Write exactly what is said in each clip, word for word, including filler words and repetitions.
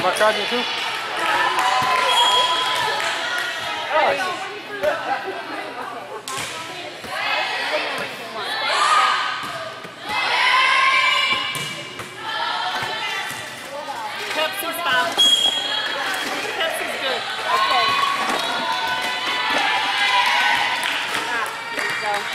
My charging too? Nice. Pepsi's fine. Pepsi's good. Okay. Ah, there you go.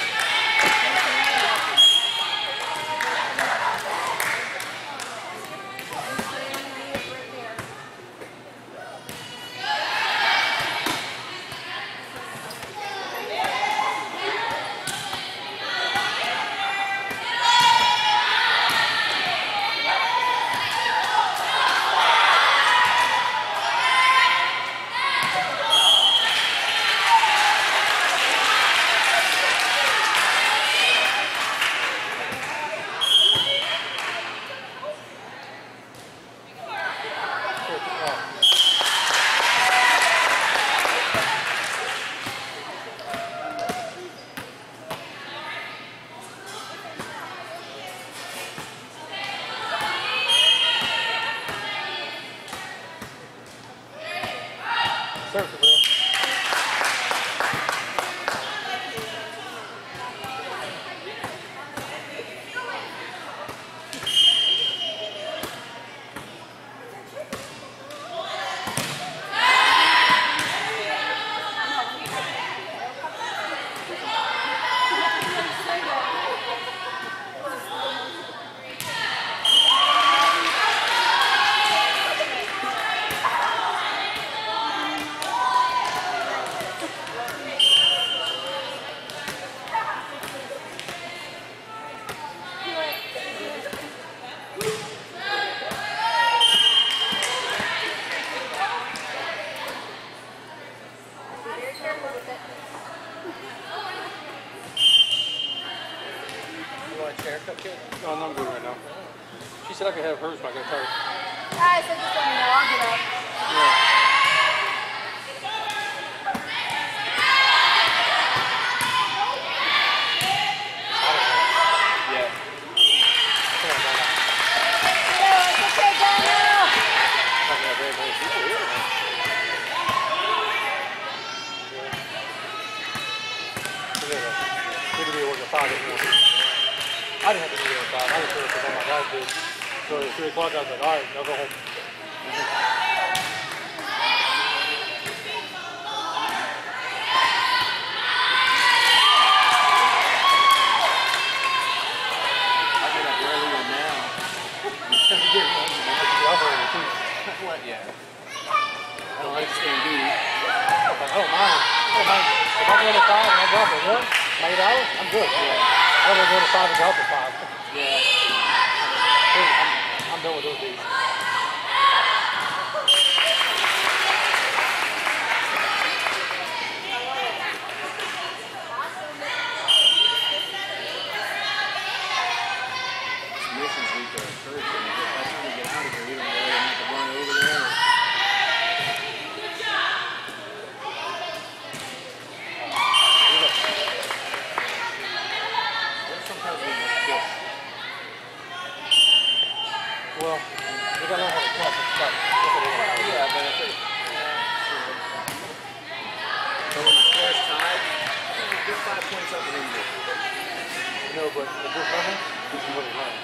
Service it, Will. Haircut kit? No, I'm not good right now. She said I could have hers, but I gotta tell her. I said just let me know, I'll get up. Yeah. Yeah. Come on, Donna. Yeah, it's okay, Donna. I'm not very many people here. Yeah. Good to be working five this morning. I didn't have to be there at five. I was there because all my guys did. So at three o'clock, I was like, all right, I'll go home. Mm-hmm. I get up earlier now. What? Yeah. I don't like staying duty. I don't mind. I don't mind. If I go to five and I go up at one, my eight hours, I'm good. Yeah. I don't go to five and go up at five. Yeah. I'm, I'm done with those days. Missions week or church, and by the time we get out of here, we don't really have to run over there. Sometimes we just go. Well, we gotta learn how to cross and stuff. Yeah, but I think, yeah, sure. So when the score's tied, get five points up and then you No, but if we're coming, we can really learn.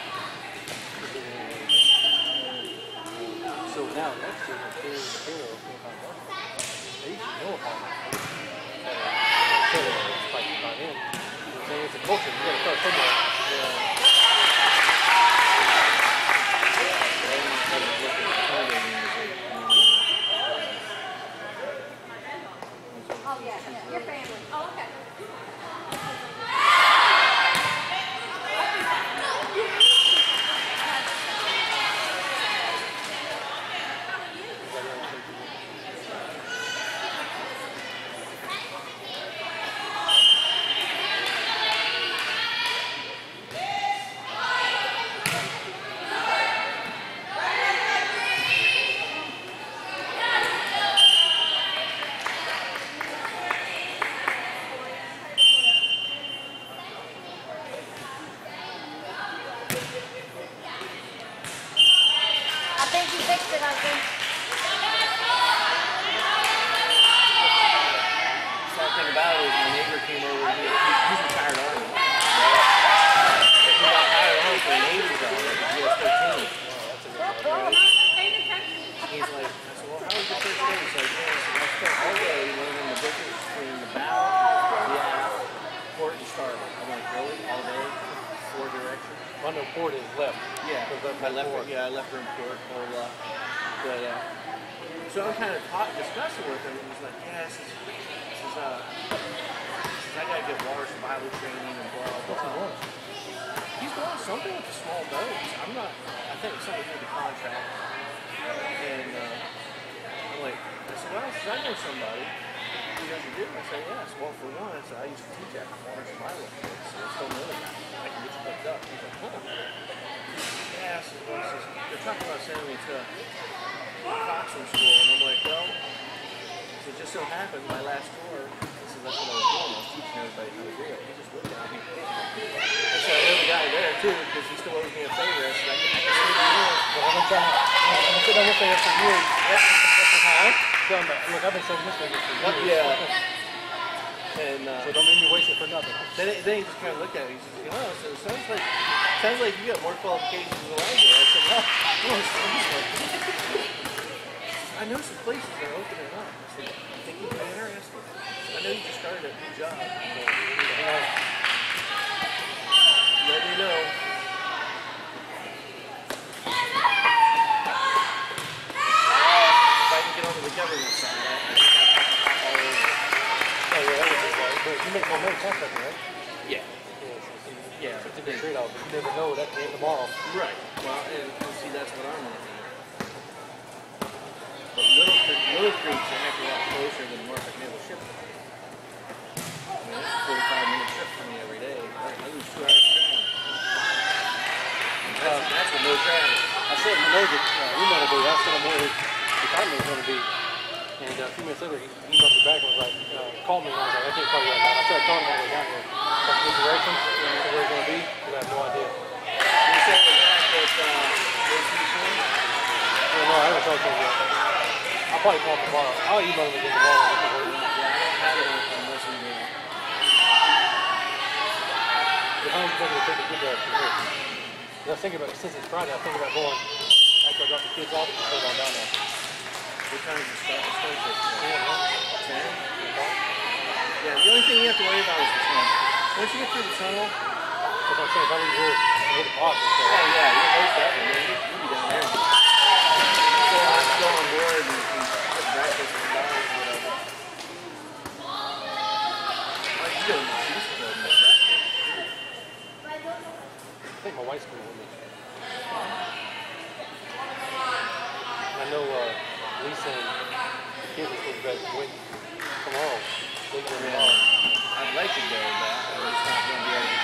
So now, next year, if there's a hero, they should know about it. So it's fighting about him. You're saying it's a culture, you gotta start somewhere. Yeah. Oh, yeah, yeah, your family. Oh, okay. think you fixed it, husband. Sad thing about it is my neighbor came over. He, he, he's retired army. He got hired on for a Navy job at the B C S. He's like, I said, well, how was your first day? He's like, yeah, so I spent all day learning the difference between the bow, the aft, port, and starboard. I'm like, really? All day? Four directions? Well, no, port is left. Yeah, left I left port. her, yeah, I left her in port, or left. But, uh, so I'm kind of taught, discussing with him, and he's like, yeah, this is, this is, uh, this is, I gotta get water survival training and blah, blah, blah. He's doing something with the small boats. I'm not, I think it's something with the contract. And uh, I'm like, I said, well, I said, I know somebody who does it do. I said, yes. Well, for one, I said, I used to teach at water survival course, so I still know that. I can get you hooked up. He's like, huh. Yeah, I said, well, he says, they're talking about sending me to boxing school. And I'm like, well, it just so happened my last tour, this is that's what I was doing. I was teaching everybody how to do it. He just looked at me. I said, I know the guy there too, because he still owes me a favor. I said, I can, I can stay there. Well, I've been trying to, I've been sitting on this thing for years. Huh? Look, I've been saying this thing for years. Yeah. And, uh, so don't make me waste it for nothing. Then, it, then he just kind of looked at me. He says, you know, so it sounds like, sounds like you got more qualifications than I do. I said, well, no, it sounds like I know some places that are opening up. I said, I think you'd be interested. I know you just started a new job. So, uh, let me know. If I can get onto the government side, I can pop all over. Oh, yeah, that would be right. But you make no money contracting, right? Yeah. Yeah, it's a good trade-off. You never know that day tomorrow. Right. Well, and, and see, that's what I'm looking at. But Little Creek, Little Creek's a heck of a lot closer than Norfolk Naval Ship. I mean, it's a forty-five minute trip for me every day. I, I lose two hours a day. That's, that's with no traffic. I said, I know that uh, we want to be. I said, I'm where his retirement is going to be. And uh, a few minutes later, he emailed me back and was like, uh, call me. And I was like, I can't call you right now. I tried calling him on the way down here. But the directions, where it's going to be, because I have no idea. You said it back at uh, O C T? Well, no, I haven't talked to him yet. I'll probably call him tomorrow. I'll email him again tomorrow. Yeah, I don't have it on unless we do. If I'm going to take a good drive from here. I was thinking about, since it's Friday, I was thinking about going after I drop the kids off and go down down there. What time does it start? It starts at ten? ten? Yeah, the only thing you have to worry about is the tunnel. Once you get through the tunnel, That's what I'm saying. If I leave here, I hit the box. So. oh yeah, you're most definitely, man. You can be down there. Go on, go on board and, and put breakfast and dollars or whatever. Like, you go to the cheese club and breakfast. I think my wife's coming with me. I know uh, Lisa and the kids are supposed to graduate tomorrow. Later tomorrow. I'd like to go, but I'm just not going to be able to.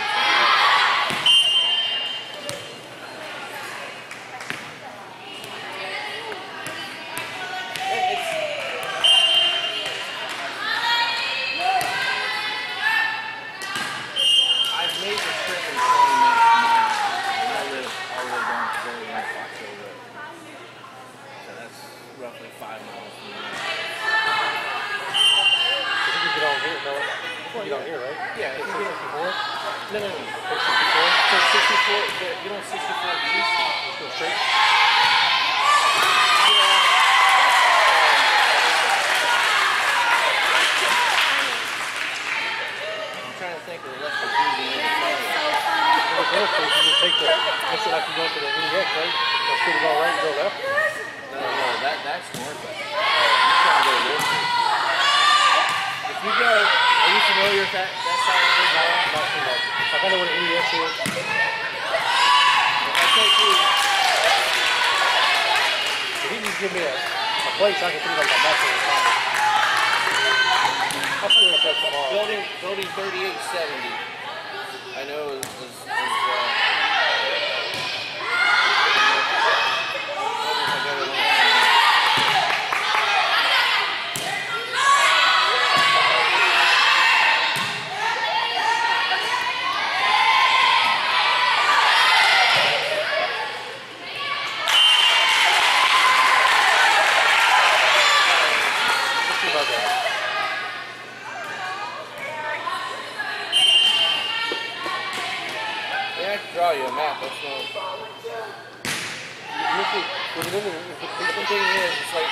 I've made the trip in twenty minutes from my house. I live all the way down to very West Foxhill Road. So that's roughly five miles from here. I think you get on here, no? You get on here, right? Yeah, if you get sixty-four? No, no, no. sixty-four? So sixty-four, you know sixty-four east? Go straight? I'm trying to think of the less confusing way to say it. Well, the first place, you just take the, looks like you go to the E X, right? Go straight, go right, go left? No, no, that, that's Norfolk. You're trying to go to Norfolk. If you go, are you familiar with that, that side of the No, road? not too much. I kind of know what an E X is. If I take you, If he just give me a, a place, I can put it on my map on the top. I'll see what it says tomorrow. building, building thirty-eight seventy, I know is, is, is uh, you a map. That's not. What it is, The thing is, it's like.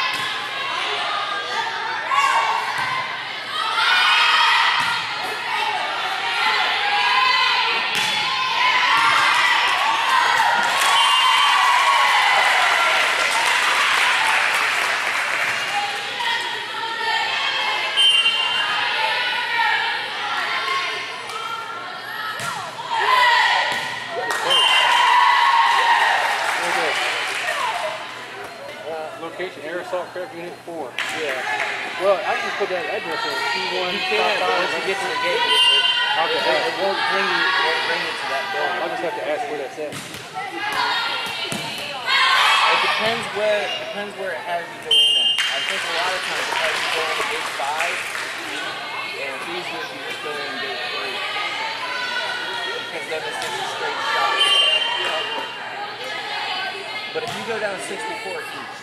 Location, air assault craft unit four. Yeah. Well, I can put that address in. T one. You can, but once you get to the gate, it, it, Okay. it, it won't bring you. It won't bring you to that building. I'll just have to ask where that's at. It depends where. It depends where it has you go in at. I think a lot of times it has you go into gate five, and it's easier if you just go in gate three, because then it's just a straight shot. But if you go down sixty-four east.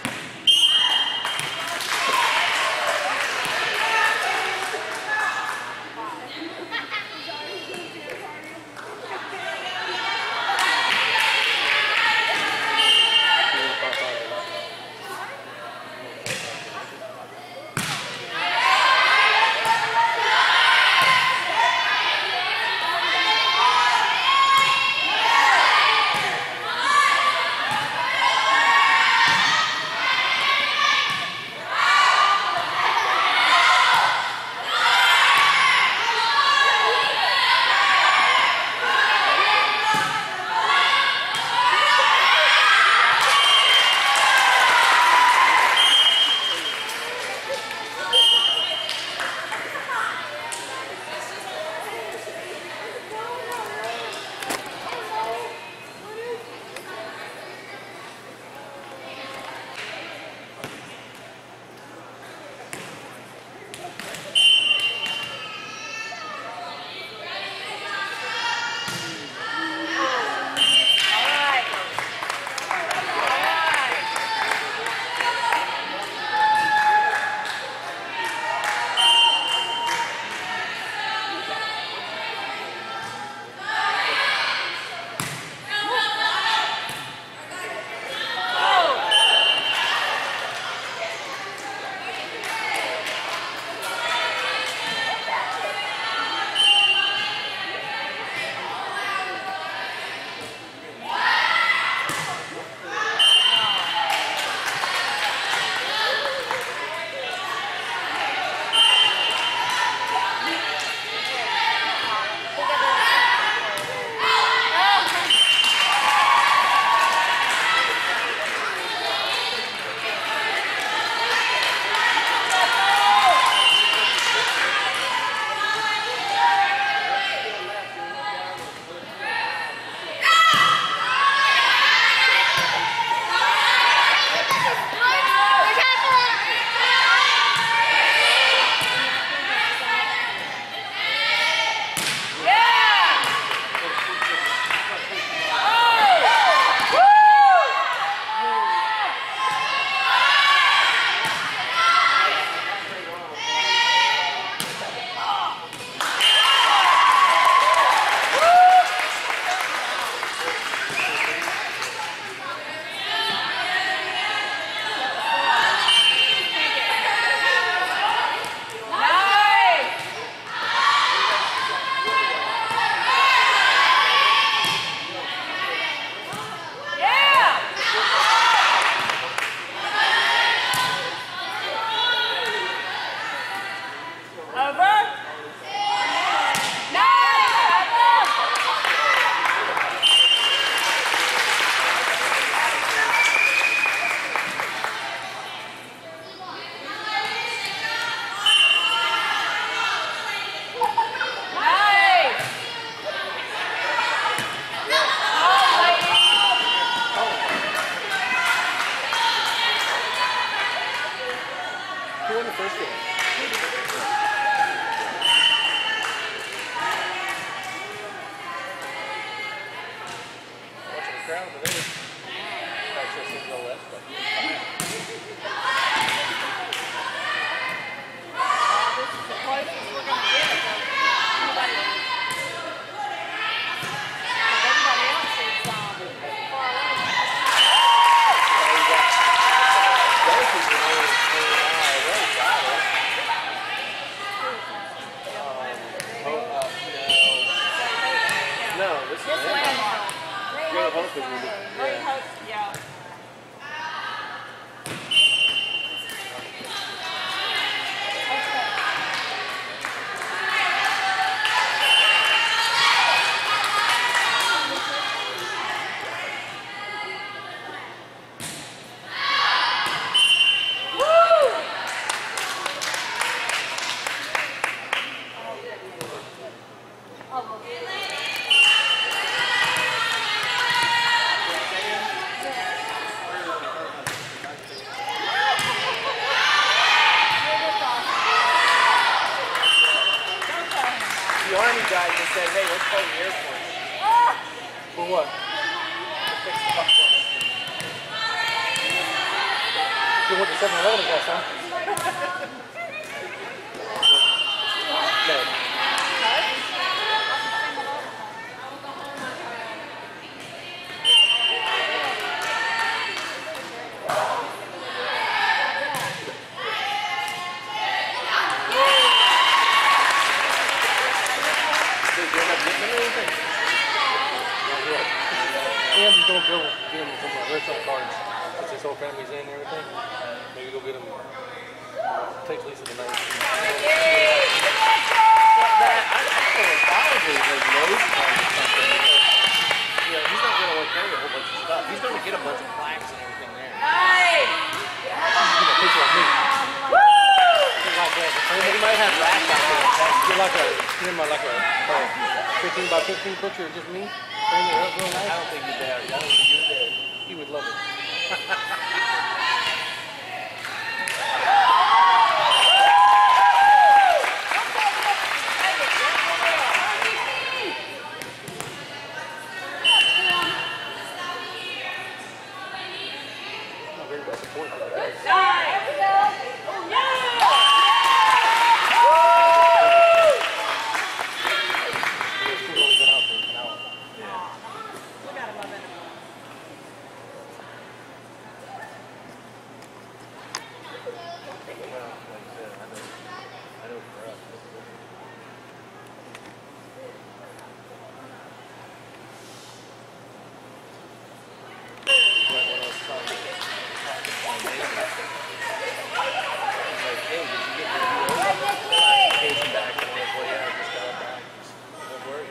crowd today. Actually, I think go left, but. This is the closest we're going to get. Nobody. Everybody else. host was really. Great host, yeah. The Army guy just said, hey, let's call the airport. For what? To fix the fuck for us. You went to seven eleven, I guess, huh? No. And just don't go get him some uh, restaurant cards since his whole family's in and everything. Maybe go get him. Takes Lisa tonight. That, I, I don't know if probably like Lowe's cards or something because, you know, he's not going to want to carry a whole bunch of stuff. He's going to get a bunch of plaques and everything there. Nice! Get a picture of me. He might have racks out there. Get like a, get him like a uh, fifteen by fifteen picture of just me. Frame it up real I nice. don't think you're there. I don't think you're there. He would love it. Not very best support for the guys. School's only been out for an hour. Look at him, love it. Well, like I said, I know, I know for us. When I was talking, talking to my neighbor, he's like, hey, did you get your classification back? And I'm like, well, yeah, I just got it back. Don't worry.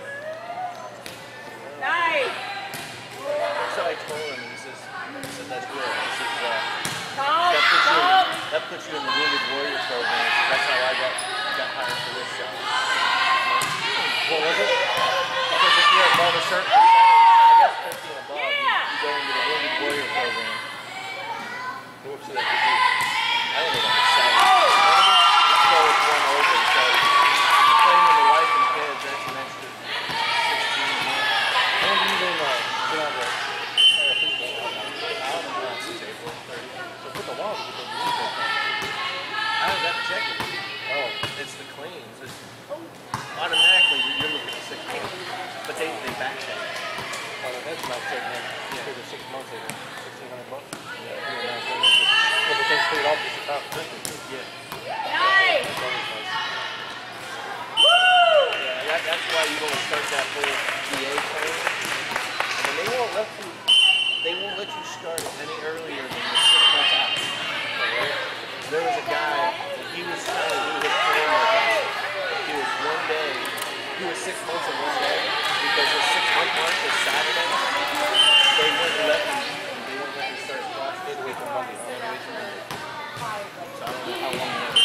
Nice! So I told him, he says, he said, that's good. He says, uh, Stop! that puts, you in, Stop! that puts you in the Wounded Warrior program. So that's how I got, got hired for this job. What was it? Because if you're above a certain percentage, I guess fifty and above, you, you go into the Wounded Warrior program. What's that? Did you? I don't know what to say. Let's go with one over. So, playing with the wife and kids, that's an extra sixteen months. When do you even uh, get out of the uh, football? I haven't done since April thirtieth. So it took a while to get those rules done. I haven't got to check it. Oh. It's the claims. It's automatically, you're looking at six months. But they, they back check it. Oh, that's about taking them. Yeah. For the six months, they were sixteen hundred bucks. Yeah. Well, but they paid off just the top of Christmas. too. Yeah. Nice! That's always nice. Woo! Yeah, that, that's why you want to start that whole D A training. I mean, they won't let you, they won't let you start any earlier than the six months out. There was a guy, he was trying to do his training with us. He was one day, he was six months in one day, because his six month mark was Saturday. They wouldn't let him, they wouldn't let him start his class. They had to wait till Monday. They had to wait till Monday. So I don't know how long that was.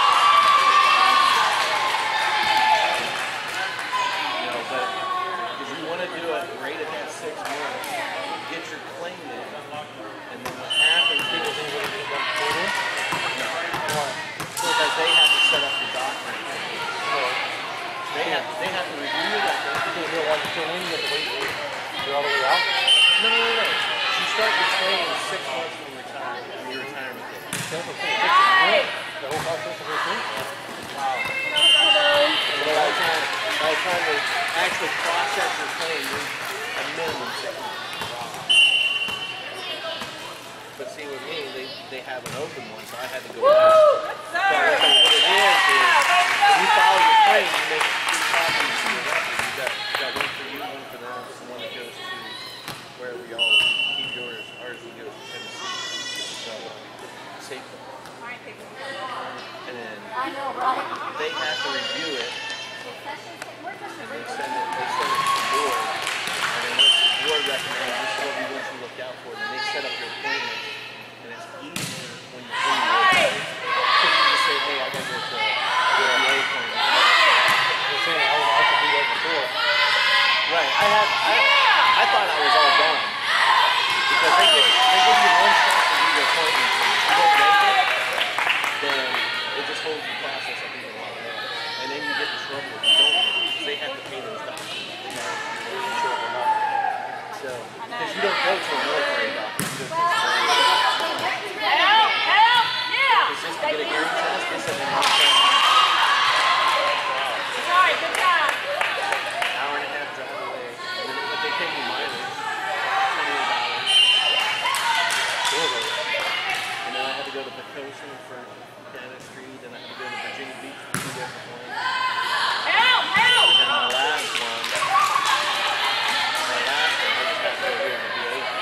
You know, but if you want to do it right at that six months, get your claim in, and then what happens is People think we're going to get done before then? because they have to set up the document. They have they have to review that. You can't do it while you're still in, you have to wait for it. You're all the way out? No, no, no, no. You start your training six months from retirement, from your retirement date. That's what I'm saying. Nice. The whole process of your thing? Wow. And by the time, by the time they actually process your claim, you're a minimum six months. But see, with me, they, they have an open one, so I had to go Woo! last. Yes, So sir! what it is, is when you file your claim, you make two copies of your record. You got, you got one for you, one for them, and one that goes to wherever safety. Might take them. And then I know, right? they have to review it, We're just and they send it, they send it to the board. And then once the board recommends, this is what we want you to look out for, then they set up your appointment. And it's easier when you when you Hey! because you just say, hey, I got to go to the V A appointment. They're saying I was I could do that before. Right. I had I, I thought I was all done. Because they give they give you one shot to do your appointment. If you don't make it, then it just holds the process up even longer. And then you get in trouble if you don't make it. Because they have to pay those doctors. They have to make sure they're not. So because you don't go to a military doctor, you just go to a Help! Help! Yeah! it's just to get a hearing test, they said they're not saying Sorry, good job. hour and a half drive away. And then, but they pay me mileage, twenty-eight dollars. And then I had to go to Pocosin for dentistry, then I had to go to Virginia Beach for two different ones. Help! Help! And then my last one, my last one, I just had to go here in the V A hospital.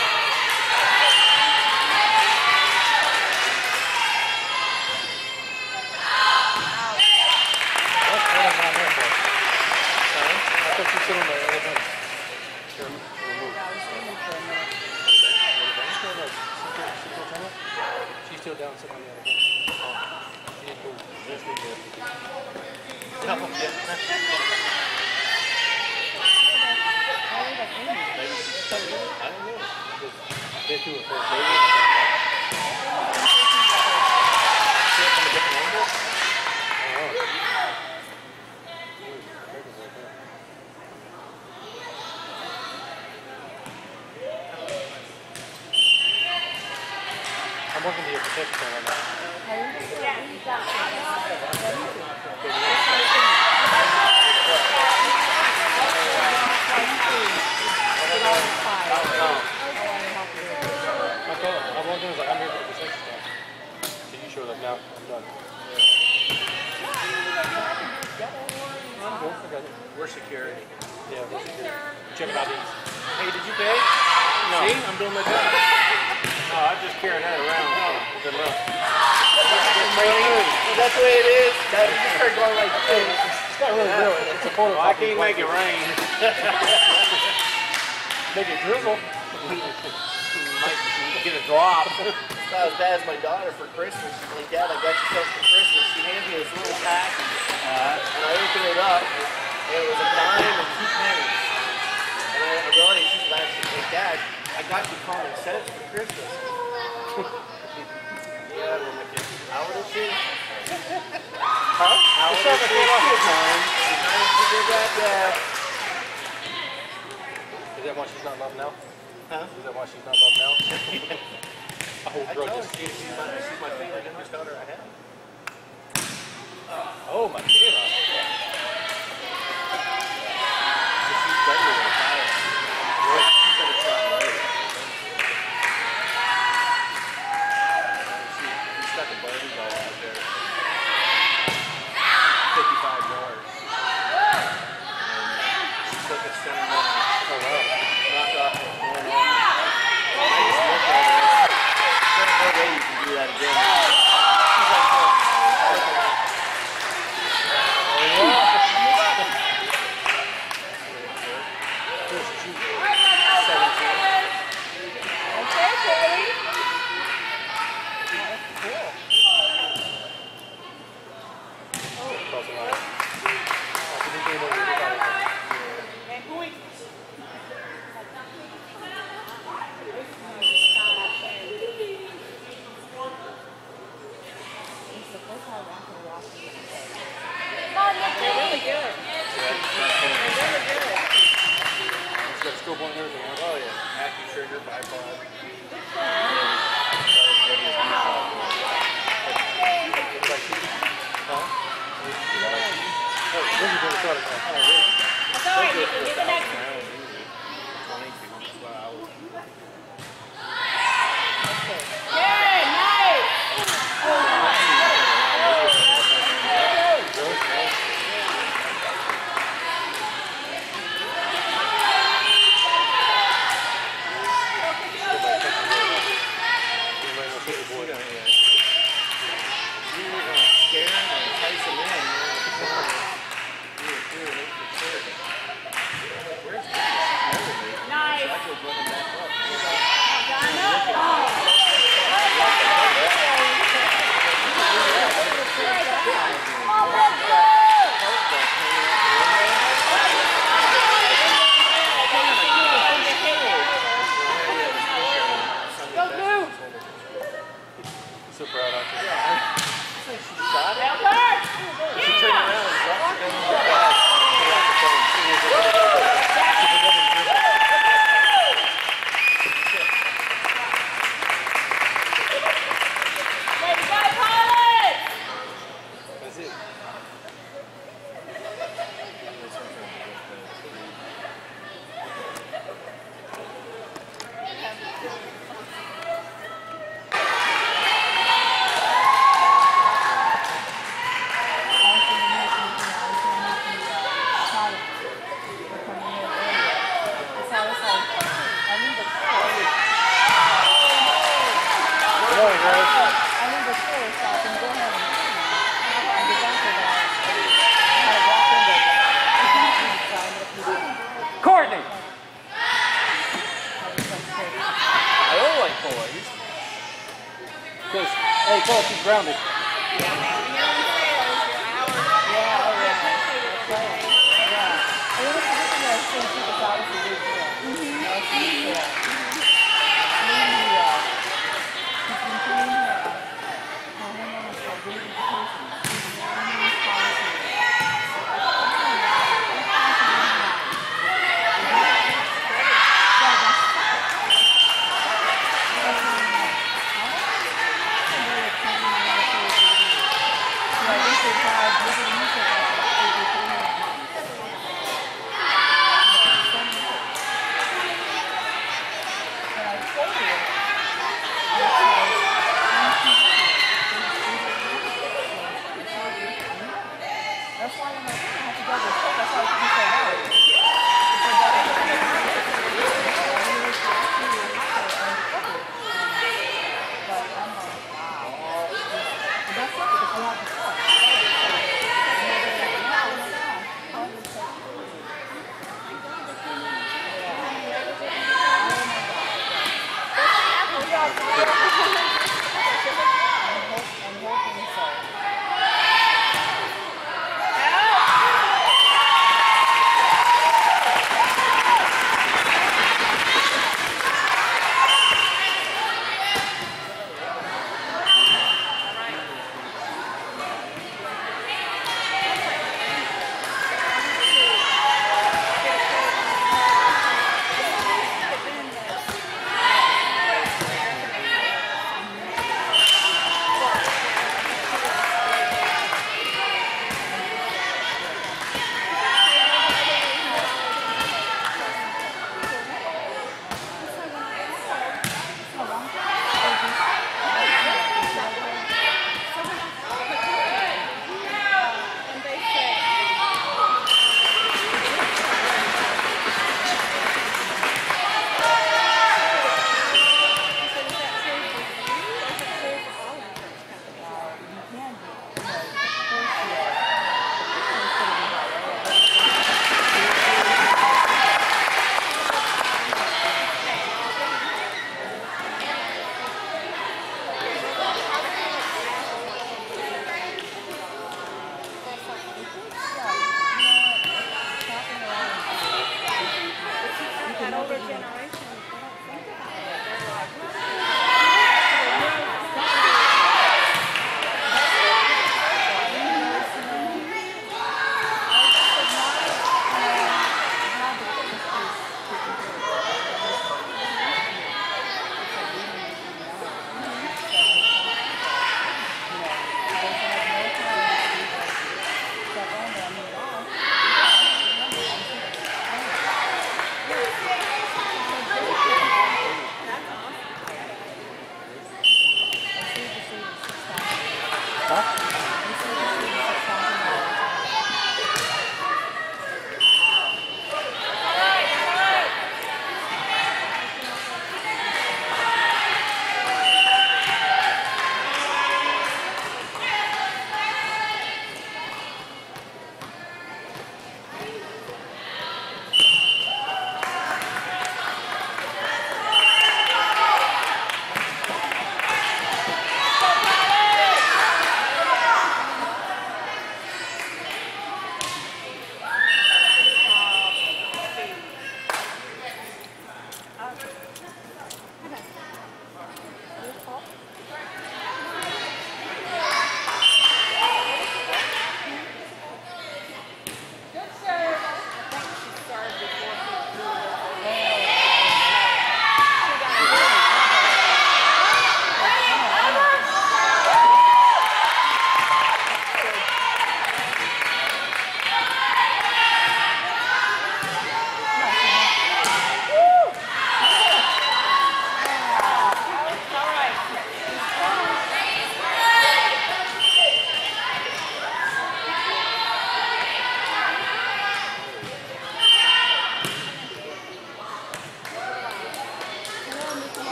What? What am I there for? Sorry? I thought you sit on the other bench. Sure. Remove. Just go like, sit there, sit there, Tana. She's still down sitting on the other bench. She didn't move. Just leave there. No, yeah. Maybe she's coming in. I don't know. They do it first. Maybe. See it from a different angle? I'm working to your protection right now. Okay, I'm working like I'm here for the protection stuff. So you showed up now. I'm done. I'm good. I got it. We're security. Yeah, we're secure. Check I Ds. Hey, did you pay? No. See? I'm doing my job. No, I'm just carrying that around. So good luck. That's the way it is. That, you just start going like this. It's not really real. It's a photo. Well, I can't make it rain. Make it drizzle. Might get a drop. It's not as bad as my daughter for Christmas. She's like, Dad, I got you stuff for Christmas. She handed me this little package. Uh, And I opened it up, and it was a dime and two pennies. And I, I realized she's laughing. She's like, Dad, I got you common sense for Christmas. Yeah, well, my kid. How old is she? Huh? How old is she? She's nine. She's nine. She did that? Yeah. Is that why she's not loved now? Huh? Is that why she's not loved now? I hold I told her grudges. she, she's, my, she's my favorite youngest daughter I have. Oh, my God. She's better than a child. She's got a child later. She, she stuck a Barbie doll out there. fifty-five yards. And she took it center line. Oh, wow. Knocked off what's going on. I just looked at her. There's no way you can do that again. She's like, oh, They're really good. They're really good. It's got a scope on everything, huh? oh yeah, active trigger, bipod. Oh, this is going to start again. Oh, really? That's all right, you can do the next one. Good, nice. Anybody know Super Boy? Yeah, yeah. Because, hey, Cole, she's grounded. Yeah, you're on scales, your hours. Yeah, oh yeah. That's right. Yeah. I want to look at that thing too, because obviously we do it. Mm-hmm. No, she's uh, maybe uh, she's been doing her uh, her hormonal rehabilitation. She's very positive. That's why I'm like, I have to go to the check. That's why it's so loud. But I'm like, wow. But that's it, because you have to talk. I'm hoping so.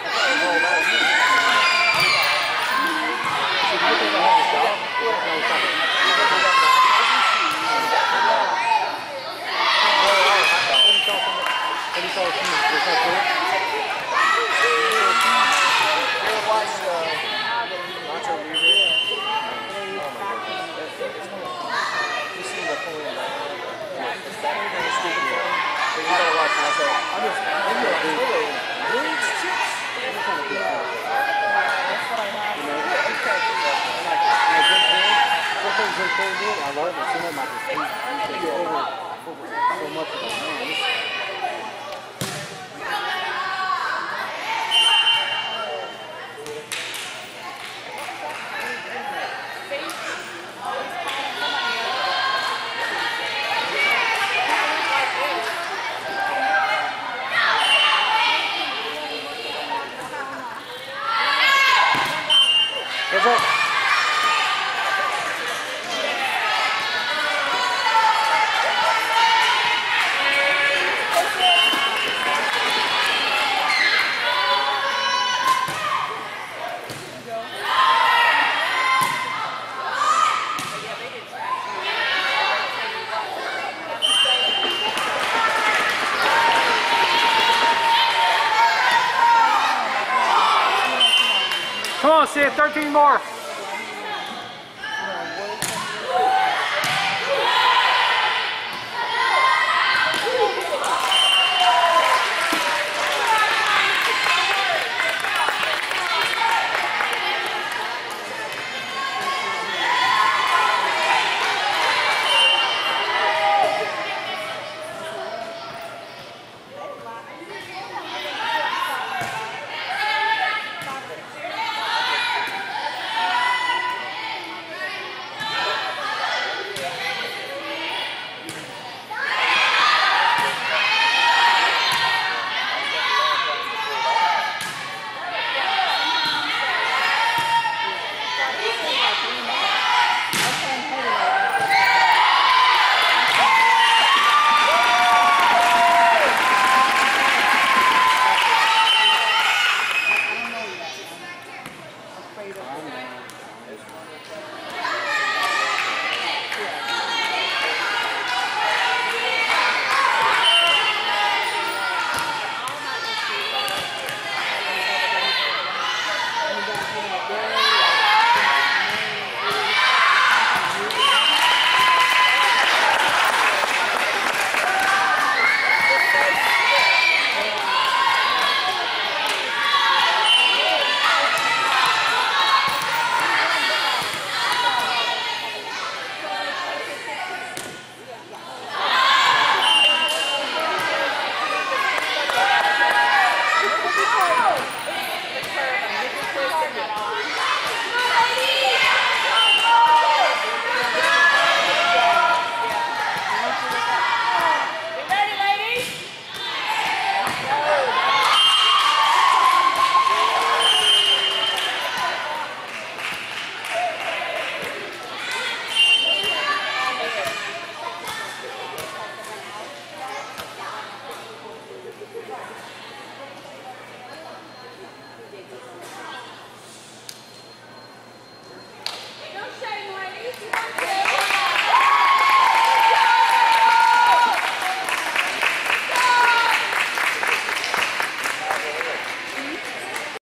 I love it. Some of my just so much of it, man. What's up? Come on, Sid, thirteen more.